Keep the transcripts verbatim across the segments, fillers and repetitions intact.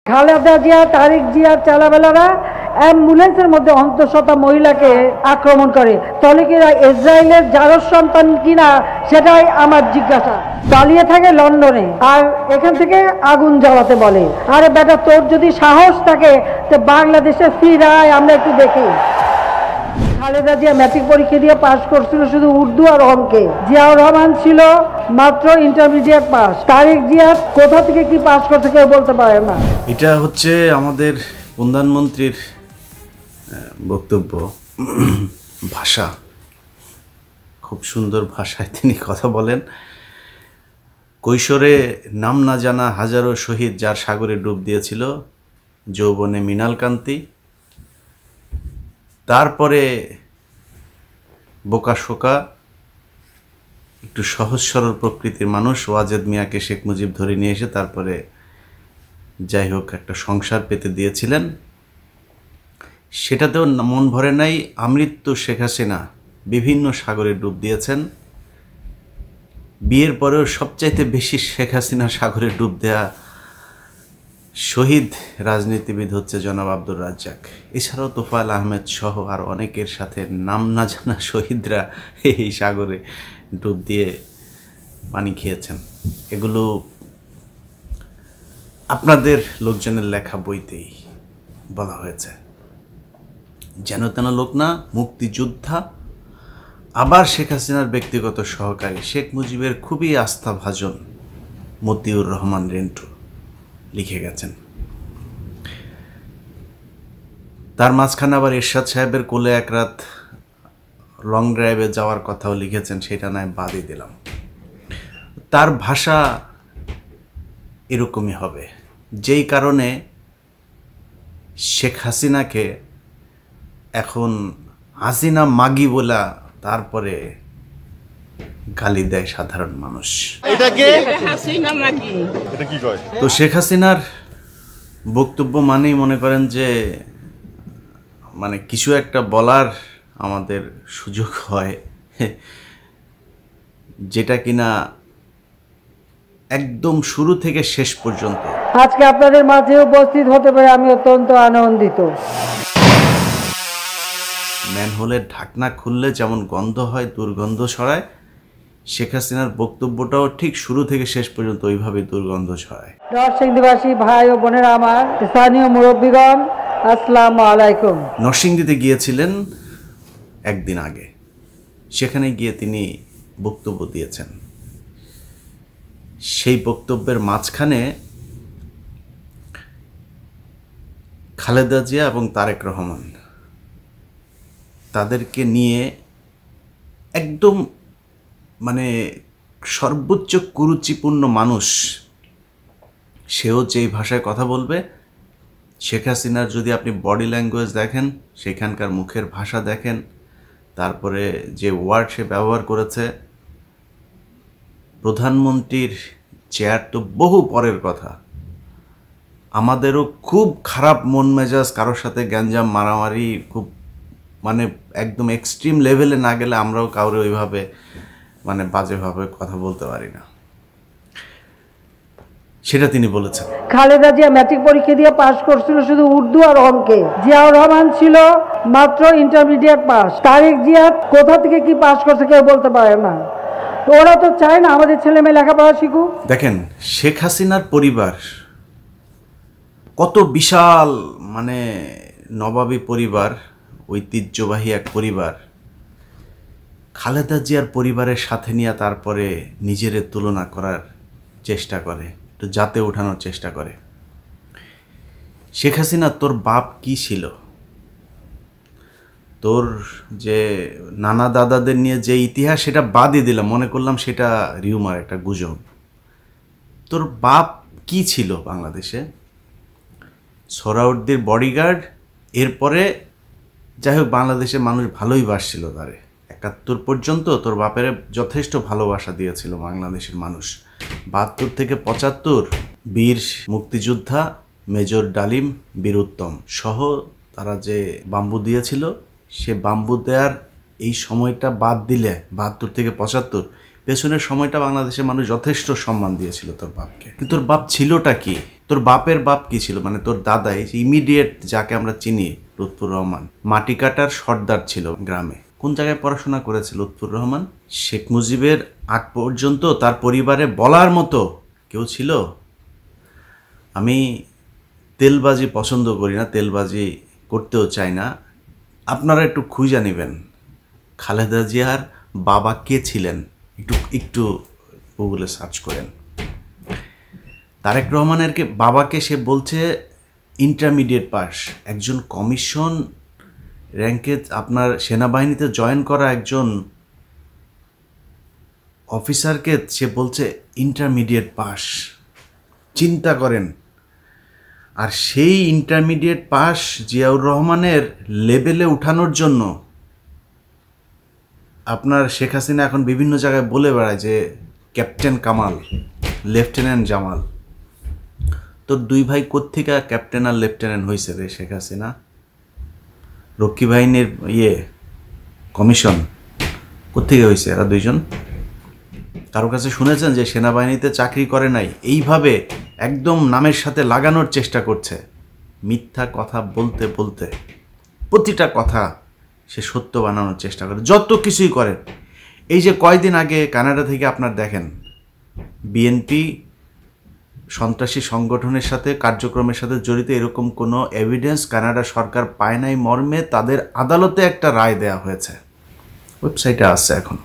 খালেদা জিয়া তারেক জিয়ার চালাবেলারা অ্যাম্বুলেন্সের মধ্যে অন্তঃসত্ত্বা মহিলাকে আক্রমণ করে, তাহলে কি ইসরায়েলের জারজ সন্তান কিনা সেটাই আমার জিজ্ঞাসা। পালিয়ে থাকে লন্ডনে আর এখান থেকে আগুন জ্বালাতে বলে। আরে বেটা, তোর যদি সাহস থাকে তো বাংলাদেশে ফিরায়, আমরা একটু দেখি। খালেদা জিয়া ম্যাট্রিক পরীক্ষা দিয়ে পাশ করছিল শুধু উর্দু আর অঙ্কে। জিয়াউর রহমান ছিল মাত্র ইন্টারমিডিয়েট পাস। তারেক জিয়া কোথা থেকে কি পাস করতে কেউ বলতে পারে না। এটা হচ্ছে আমাদের প্রধানমন্ত্রীর বক্তব্য। ভাষা খুব সুন্দর ভাষায় তিনি কথা বলেন। কৈশোরে নাম না জানা হাজারো শহীদ যার সাগরে ডুব দিয়েছিল, যৌবনে মৃণালকান্তি, তারপরে বোকাশোকা একটু সহজ সরল প্রকৃতির মানুষ ওয়াজেদ মিয়াকে শেখ মুজিব ধরে নিয়ে এসে তারপরে যাই হোক একটা সংসার পেতে দিয়েছিলেন। সেটাতেও মন ভরে নাই। আমৃত্যু শেখ হাসিনা বিভিন্ন সাগরে ডুব দিয়েছেন। বিয়ের পরেও সবচাইতে বেশি শেখ হাসিনা সাগরে ডুব দেয়া শহীদ রাজনীতিবিদ হচ্ছে জনাব আব্দুর রাজ্জাক। এছাড়াও তোফায়েল আহমেদ সহ আর অনেকের সাথে নাম না জানা শহীদরা এই সাগরে ডুব দিয়ে পানি খেয়েছেন। এগুলো আপনাদের লোকজনের লেখা বইতেই বলা হয়েছে। যেন তেন লোক না, মুক্তিযোদ্ধা, আবার শেখ হাসিনার ব্যক্তিগত সহকারী, শেখ মুজিবের খুবই আস্থাভাজন মতিউর রহমান রেন্টু লিখে গেছেন। তার মাঝখানে আবার এরশাদ সাহেবের কোলে এক রাত লং ড্রাইভে যাওয়ার কথাও লিখেছেন, সেটা নয় বাদই দিলাম। তার ভাষা এরকমই হবে, যেই কারণে শেখ হাসিনাকে এখন হাসিনা মাগি বলা তারপরে গালি দেয় সাধারণ মানুষ। তো শেখ হাসিনার বক্তব্য মানেই মনে করেন যে মানে কিছু একটা বলার আমাদের সুযোগ হয়, যেটা কিনা একদম শুরু থেকে শেষ পর্যন্ত। আজকে আপনাদের মাঝে উপস্থিত হতে পেরে আমি অত্যন্ত আনন্দিত। ম্যানহোলের ঢাকনা খুললে যেমন গন্ধ হয়, দুর্গন্ধ ছড়ায়, শেখ হাসিনার বক্তব্যটাও ঠিক শুরু থেকে শেষ পর্যন্ত ওইভাবে দুর্গন্ধ ছড়ায়। নরসিংদীবাসী ভাই ও বোনেরা আমার, স্থানীয় মুরব্বীগণ, আসসালামু আলাইকুম। নরসিংদীতে গিয়েছিলেন একদিন আগে, সেখানে গিয়ে তিনি বক্তব্য দিয়েছেন। সেই বক্তব্যের মাঝখানে খালেদা জিয়া এবং তারেক রহমান তাদেরকে নিয়ে একদম মানে সর্বোচ্চ কুরুচিপূর্ণ মানুষ সেও যেই ভাষায় কথা বলবে, শেখ হাসিনার যদি আপনি বডি ল্যাঙ্গুয়েজ দেখেন, সেখানকার মুখের ভাষা দেখেন, তারপরে যে ওয়ার্ড সে ব্যবহার করেছে, প্রধানমন্ত্রীর চেয়ার তো বহু পরের কথা। আমাদেরও খুব খারাপ মন মেজাজ, কারোর সাথে গ্যাঞ্জাম মারামারি খুব মানে একদম এক্সট্রিম লেভেলে না গেলে আমরাও কাউরে ওইভাবে মানে বাজেভাবে কথা বলতে পারি না, সেটা তিনি বলেছেন। খালেদা জিয়া ম্যাট্রিক পরীক্ষা দিয়ে পাশ করছিল শুধু উর্দু আর অঙ্কে। জিয়াউর রহমান ছিল মাত্র ইন্টারমিডিয়েট পাস। তারেক জিয়া কোথা থেকে কি পাশ করছে কেউ বলতে পারে না। তো ওরা তো চায় না আমাদের ছেলে মেয়ে লেখাপড়া শিখুক। দেখেন শেখ হাসিনার পরিবার কত বিশাল, মানে নবাবী পরিবার, ঐতিহ্যবাহী এক পরিবার। খালেদা জিয়ার পরিবারের সাথে নিয়ে তারপরে নিজের তুলনা করার চেষ্টা করে, একটু জাতে ওঠানোর চেষ্টা করে। শেখ হাসিনা, তোর বাপ কি ছিল? তোর যে নানা দাদাদের নিয়ে যে ইতিহাস, সেটা বাদই দিলাম, মনে করলাম সেটা রিউমার, একটা গুজব। তোর বাপ কি ছিল বাংলাদেশে? সোহরাওয়ার্দীর বডিগার্ড। এরপরে যাই হোক বাংলাদেশের মানুষ ভালোই বাসছিল তারে। একাত্তর পর্যন্ত তোর বাপের যথেষ্ট ভালোবাসা দিয়েছিল বাংলাদেশের মানুষ। বাহাত্তর থেকে পঁচাত্তর বীর মুক্তিযোদ্ধা মেজর ডালিম, বীর উত্তম সহ তারা যে বাম্বু দিয়েছিল, সে বাম্বু দেওয়ার এই সময়টা বাদ দিলে বাহাত্তর থেকে পঁচাত্তর পেছনের সময়টা বাংলাদেশের মানুষ যথেষ্ট সম্মান দিয়েছিল তোর বাপকে। কিন্তু তোর বাপ ছিলটা কি? তোর বাপের বাপ কি ছিল, মানে তোর দাদা, এই যে ইমিডিয়েট যাকে আমরা চিনি লুৎফুর রহমান, মাটি কাটার সর্দার ছিল গ্রামে। কোন জায়গায় পড়াশোনা করেছে লুৎফুর রহমান? শেখ মুজিবের আগ পর্যন্ত তার পরিবারে বলার মতো কেউ ছিল? আমি তেলবাজি পছন্দ করি না, তেলবাজি করতেও চাই না। আপনারা একটু খুঁজে নেবেন খালেদা জিয়ার বাবা কে ছিলেন, একটু একটু গুগলে সার্চ করেন। তারেক রহমানের কে বাবাকে সে বলছে ইন্টারমিডিয়েট পাস, একজন কমিশন র্যাঙ্কে আপনার সেনাবাহিনীতে জয়েন করা একজন অফিসারকে সে বলছে ইন্টারমিডিয়েট পাস। চিন্তা করেন। আর সেই ইন্টারমিডিয়েট পাস জিয়াউর রহমানের লেভেলে উঠানোর জন্য আপনার শেখ হাসিনা এখন বিভিন্ন জায়গায় বলে বেড়ায় যে ক্যাপ্টেন কামাল, লেফটেন্যান্ট জামাল। তোর দুই ভাই কোত্থেকে ক্যাপ্টেন আর লেফটেন্যান্ট হয়েছে রে শেখ হাসিনা? রক্ষী বাহিনীর ইয়ে কমিশন কোত্থেকে হয়েছে এরা দুইজন? কারো কাছে শুনেছেন যে সেনাবাহিনীতে চাকরি করে নাই? এইভাবে একদম নামের সাথে লাগানোর চেষ্টা করছে, মিথ্যা কথা বলতে বলতে প্রতিটা কথা সে সত্য বানানোর চেষ্টা করে, যত কিছুই করে। এই যে কয়দিন আগে কানাডা থেকে আপনার দেখেন বিএনপি সন্ত্রাসী সংগঠনের সাথে কার্যক্রমের সাথে জড়িত এরকম কোনো এভিডেন্স কানাডা সরকার পায় নাই মর্মে তাদের আদালতে একটা রায় দেয়া হয়েছে, ওয়েবসাইটে আছে এখন।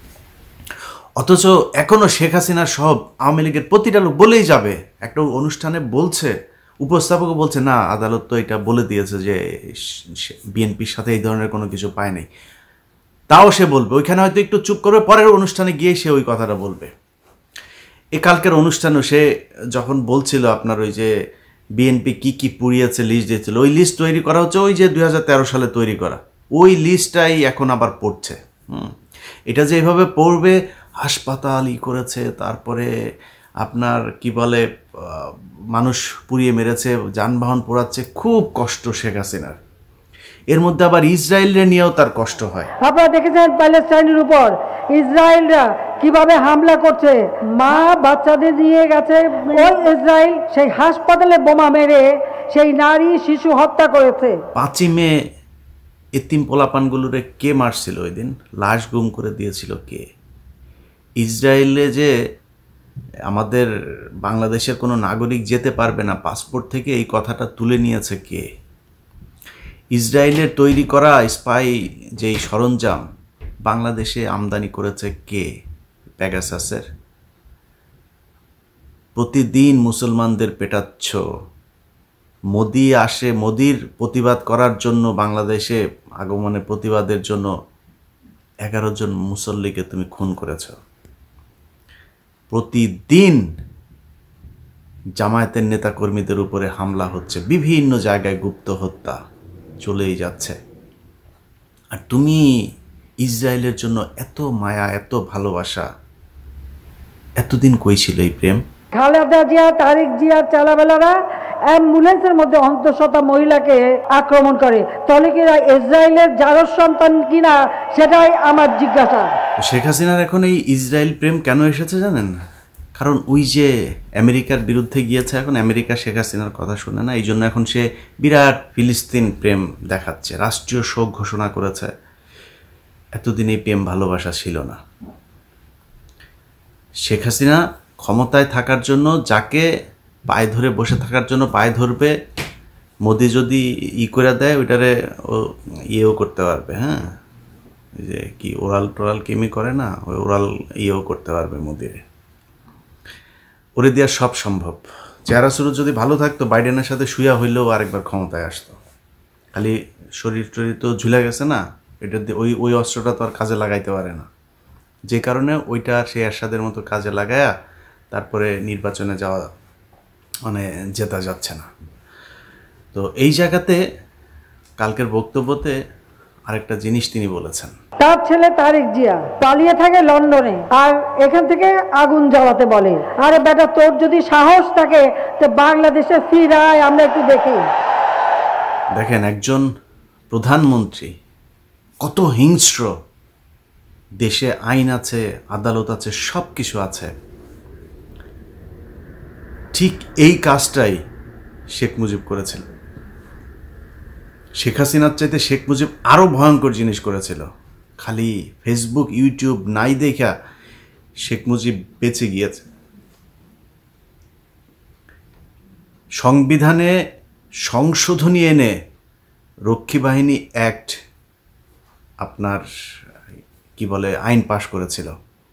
অথচ এখনও শেখ হাসিনার সব আওয়ামী লীগের প্রতিটা লোক বলেই যাবে, একটা অনুষ্ঠানে বলছে, উপস্থাপকও বলছে না আদালত তো এটা বলে দিয়েছে যে বিএনপির সাথে এই ধরনের কোনো কিছু পায় নাই, তাও সে বলবে। ওইখানে হয়তো একটু চুপ করবে, পরের অনুষ্ঠানে গিয়ে সে ওই কথাটা বলবে। এ কালকের অনুষ্ঠানেও সে যখন বলছিল আপনার ওই যে বিএনপি কি কি পুড়িয়েছে লিস্ট দিয়েছিল, ওই লিস্ট তৈরি করা হচ্ছে ওই যে দুই হাজার তেরো সালে তৈরি করা ওই লিস্টটাই এখন আবার পড়ছে। হুম এটা যে এইভাবে পড়বে, হাসপাতাল ই করেছে, তারপরে আপনার কি বলে মানুষ পুড়িয়ে মেরেছে, যানবাহন পোড়াচ্ছে, খুব কষ্ট শেখ হাসিনার। এর মধ্যে আবার ইসরায়েলরে নিয়েও তার কষ্ট হয়। আপনারা দেখেছেন প্যালেস্টাইনের উপর ইসরায়েলরা কিভাবে হামলা করছে, মা বাচ্চাদের নিয়ে গেছে, ওই ইসরায়েল সেই হাসপাতালে বোমা মেরে সেই নারী শিশু হত্যা করেছে। পাঁচই মে এতিম পোলাপানগুলোরে কে মারছিল ওই দিন, লাশ গুম করে দিয়েছিল কে? ইসরায়েলে যে আমাদের বাংলাদেশের কোনো নাগরিক যেতে পারবে না পাসপোর্ট থেকে, এই কথাটা তুলে নিয়েছে কে? ইসরায়েলের তৈরি করা স্পাই যেই সরঞ্জাম বাংলাদেশে আমদানি করেছে কে? প্যাগাসাসের। প্রতিদিন মুসলমানদের পেটাচ্ছ। মোদি আসে, মোদির প্রতিবাদ করার জন্য বাংলাদেশে আগমনের প্রতিবাদের জন্য এগারো জন মুসল্লিকে তুমি খুন করেছ। প্রতিদিন জামায়াতের নেতাকর্মীদের উপরে হামলা হচ্ছে, বিভিন্ন জায়গায় গুপ্ত হত্যা চলেই যাচ্ছে। আর তুমি ইসরায়েলের জন্য এত মায়া, এত ভালোবাসা, এতদিন কই ছিল এই প্রেম? খালেদা জিয়া, তারেক জিয়ার চালাবেলারা অ্যাম্বুলেন্সের মধ্যে অন্তঃসত্ত্বা মহিলাকে আক্রমণ করে, তাহলে কি ইসরায়েলের জারজ সন্তান কিনা সেটাই আমার জিজ্ঞাসা। শেখ হাসিনার এখন এই ইসরায়েল প্রেম কেন এসেছে জানেন? কারণ ওই যে আমেরিকার বিরুদ্ধে গিয়েছে, এখন আমেরিকা শেখ হাসিনার কথা শুনে না, এই জন্য এখন সে বিরাট ফিলিস্তিন প্রেম দেখাচ্ছে, রাষ্ট্রীয় শোক ঘোষণা করেছে। এতদিন এই প্রেম ভালোবাসা ছিল না। শেখ হাসিনা ক্ষমতায় থাকার জন্য যাকে পায়ে ধরে বসে থাকার জন্য পায়ে ধরবে, মোদি যদি ই করে দেয় ওইটারে ও ইয়েও করতে পারবে। হ্যাঁ, যে কি ওরাল টোরাল কেমি করে না, ওই ওরাল ইয়েও করতে পারবে মোদিরে। ওরে দেওয়ার সব সম্ভব। চেহারা শুরু যদি ভালো থাকতো বাইডেনের সাথে শুয়া হইলেও আরেকবার ক্ষমতায় আসতো। খালি শরীর টরীর তো ঝুলে গেছে না, এটা দিয়ে ওই ওই অস্ত্রটা তো আর কাজে লাগাইতে পারে না, যে কারণে ওইটা সে এরশাদের মতো কাজে লাগায়া তারপরে নির্বাচনে যাওয়া মানে জেতা যাচ্ছে না। তো এই জায়গাতে কালকের বক্তব্যতে আরেকটা জিনিস তিনি বলেছেন। তার ছেলে তারেক জিয়া পালিয়ে থাকে লন্ডনে, আর এখান থেকে আগুন জ্বালাতে বলে। আরে বেটা, তোর যদি সাহস থাকে তো বাংলাদেশে ফিরায়, আমরা একটু দেখি। দেখেন একজন প্রধানমন্ত্রী কত হিংস্র, দেশে আইন আছে, আদালত আছে, সব কিছু আছে, ঠিক এই কাজটাই শেখ মুজিব করেছিল। শেখ হাসিনার চাইতে শেখ মুজিব আরও ভয়ঙ্কর জিনিস করেছিল। খালি ফেসবুক ইউটিউব নাই দেখা শেখ মুজিব বেঁচে গিয়েছে। সংবিধানে সংশোধনী এনে রক্ষী বাহিনী অ্যাক্ট আপনার কি বলে আইন পাশ করেছিল।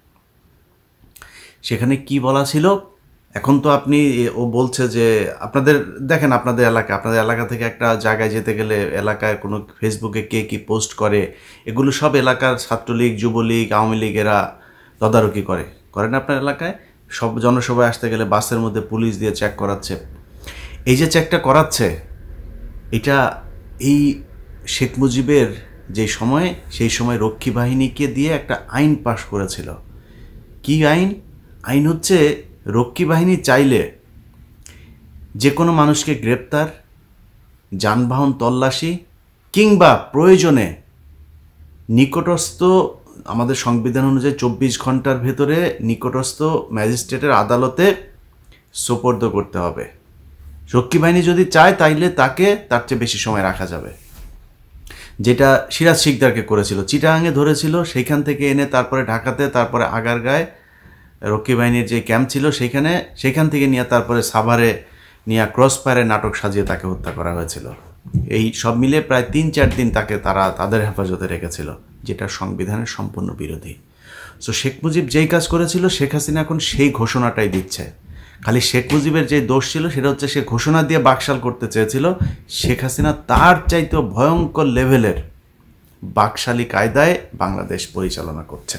সেখানে কি বলা ছিল, এখন তো আপনি ও বলছে যে আপনাদের দেখেন আপনাদের এলাকা আপনাদের এলাকা থেকে একটা জায়গায় যেতে গেলে এলাকায় কোনো ফেসবুকে কে কী পোস্ট করে এগুলো সব এলাকার ছাত্রলীগ যুবলীগ আওয়ামী লীগ এরা তদারকি করে করে না আপনার এলাকায়? সব জনসভায় আসতে গেলে বাসের মধ্যে পুলিশ দিয়ে চেক করাচ্ছে। এই যে চেকটা করাচ্ছে এটা এই শেখ মুজিবের যে সময় সেই সময় রক্ষী বাহিনীকে দিয়ে একটা আইন পাশ করেছিল। কি আইন? আইন হচ্ছে রক্ষী বাহিনী চাইলে যে কোনো মানুষকে গ্রেপ্তার, যানবাহন তল্লাশি কিংবা প্রয়োজনে নিকটস্থ আমাদের সংবিধান অনুযায়ী চব্বিশ ঘন্টার ভেতরে নিকটস্থ ম্যাজিস্ট্রেটের আদালতে সোপর্দ করতে হবে। রক্ষী বাহিনী যদি চায় তাইলে তাকে তার চেয়ে বেশি সময় রাখা যাবে। যেটা সিরাজ শিকদারকে করেছিল, চিটাগাঙে ধরেছিল, সেইখান থেকে এনে তারপরে ঢাকাতে, তারপরে আগারগাঁয়ে রক্ষী বাহিনীর যে ক্যাম্প ছিল সেইখানে, সেখান থেকে নিয়ে তারপরে সাভারে নিয়ে ক্রস ফায়ারে নাটক সাজিয়ে তাকে হত্যা করা হয়েছিল। এই সব মিলে প্রায় তিন চার দিন তাকে তারা তাদের হেফাজতে রেখেছিল, যেটা সংবিধানের সম্পূর্ণ বিরোধী। সো শেখ মুজিব যেই কাজ করেছিল শেখ হাসিনা এখন সেই ঘোষণাটাই দিচ্ছে। খালি শেখ মুজিবের যে দোষ ছিল সেটা হচ্ছে সে ঘোষণা দিয়ে বাকশাল করতে চেয়েছিল। শেখ হাসিনা তার চাইতেও ভয়ঙ্কর লেভেলের বাকশালী কায়দায় বাংলাদেশ পরিচালনা করছে।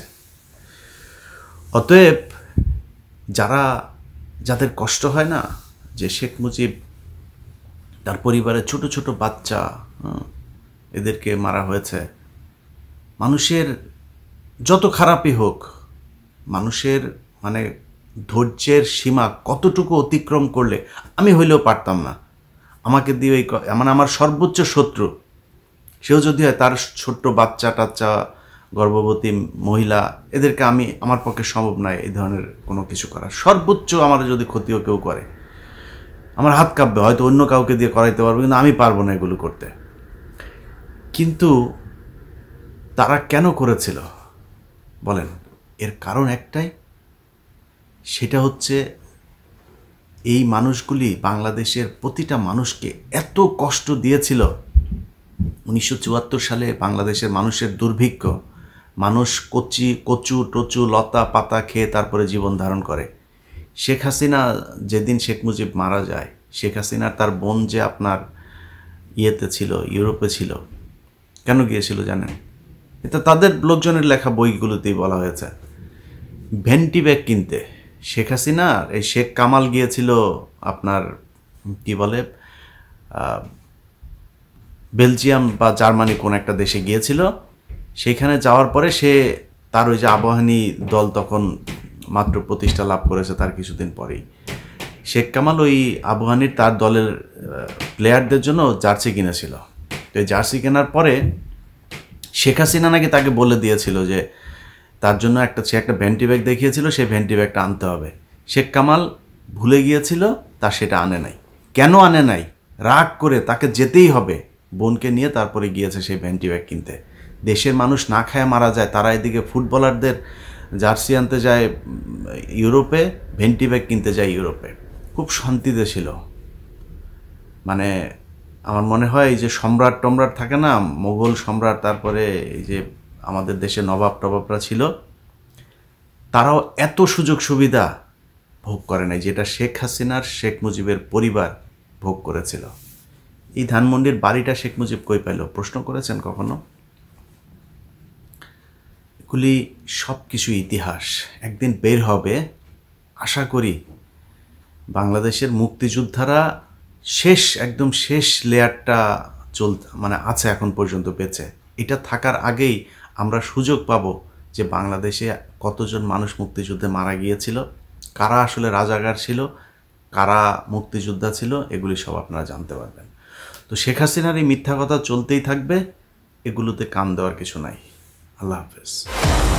অতএব যারা যাদের কষ্ট হয় না যে শেখ মুজিব তার পরিবারের ছোট ছোট বাচ্চা এদেরকে মারা হয়েছে, মানুষের যত খারাপই হোক, মানুষের মানে ধৈর্যের সীমা কতটুকু অতিক্রম করলে আমি হইলেও পারতাম না। আমাকে দিয়ে এই মানে আমার সর্বোচ্চ শত্রু সেও যদি হয়, তার ছোট্ট বাচ্চা টাচ্চা গর্ভবতী মহিলা এদেরকে আমি আমার পক্ষে সম্ভব নয় এই ধরনের কোনো কিছু করা। সর্বোচ্চ আমার যদি ক্ষতিও কেউ করে আমার হাত কাঁপবে, হয়তো অন্য কাউকে দিয়ে করাইতে পারবো, কিন্তু আমি পারবো না এগুলো করতে। কিন্তু তারা কেন করেছিল বলেন? এর কারণ একটাই, সেটা হচ্ছে এই মানুষগুলি বাংলাদেশের প্রতিটা মানুষকে এত কষ্ট দিয়েছিল। উনিশশো চুয়াত্তর সালে বাংলাদেশের মানুষের দুর্ভিক্ষ, মানুষ কচি কচু টচু লতা পাতা খেয়ে তারপরে জীবন ধারণ করে। শেখ হাসিনা যেদিন শেখ মুজিব মারা যায়, শেখ হাসিনার তার বোন যে আপনার ইয়েতে ছিল, ইউরোপে ছিল। কেন গিয়েছিল জানেন? এটা তাদের লোকজনের লেখা বইগুলোতেই বলা হয়েছে, ভেন্টি ব্যাগ কিনতে। শেখ হাসিনা এই শেখ কামাল গিয়েছিল আপনার কি বলে বেলজিয়াম বা জার্মানি কোন একটা দেশে গিয়েছিল। সেইখানে যাওয়ার পরে সে তার ওই যে আবাহনী দল তখন মাত্র প্রতিষ্ঠা লাভ করেছে, তার কিছুদিন পরেই শেখ কামাল ওই আবাহনীর তার দলের প্লেয়ারদের জন্য জার্সি কিনেছিল। তো এই জার্সি কেনার পরে শেখ হাসিনা নাকি তাকে বলে দিয়েছিল যে তার জন্য একটা সে একটা ভেন্টি ব্যাগ দেখিয়েছিল, সেই ভেন্টি ব্যাগটা আনতে হবে। শেখ কামাল ভুলে গিয়েছিল, তা সেটা আনে নাই। কেন আনে নাই? রাগ করে তাকে যেতেই হবে, বোনকে নিয়ে তারপরে গিয়েছে সেই ভেন্টি ব্যাগ কিনতে। দেশের মানুষ না খায় মারা যায়, তারা এদিকে ফুটবলারদের জার্সি আনতে যায় ইউরোপে, ভেন্টি ব্যাগ কিনতে যায় ইউরোপে। খুব শান্তিতে ছিল। মানে আমার মনে হয় এই যে সম্রাট টম্রাট থাকে না, মোগল সম্রাট, তারপরে এই যে আমাদের দেশে নবাব টবাবরা ছিল, তারাও এত সুযোগ সুবিধা ভোগ করে নাই যেটা শেখ হাসিনার শেখ মুজিবের পরিবার ভোগ করেছিল। এই ধানমন্ডির বাড়িটা শেখ মুজিব কই পাইল প্রশ্ন করেছেন কখনো? এগুলি সব কিছু ইতিহাস, একদিন বের হবে। আশা করি বাংলাদেশের মুক্তিযোদ্ধারা শেষ একদম শেষ লেয়ারটা চল মানে আছে এখন পর্যন্ত বেঁচে। এটা থাকার আগেই আমরা সুযোগ পাব যে বাংলাদেশে কতজন মানুষ মুক্তিযুদ্ধে মারা গিয়েছিল, কারা আসলে রাজাকার ছিল, কারা মুক্তিযোদ্ধা ছিল, এগুলি সব আপনারা জানতে পারবেন। তো শেখ হাসিনার এই মিথ্যা কথা চলতেই থাকবে, এগুলোতে কান দেওয়ার কিছু নাই। আল্লাহ হাফেজ।